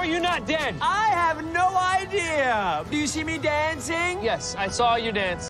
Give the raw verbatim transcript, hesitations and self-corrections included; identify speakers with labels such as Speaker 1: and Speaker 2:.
Speaker 1: you not dead?
Speaker 2: I have no idea. Do you see me dancing?
Speaker 1: Yes, I saw you dance.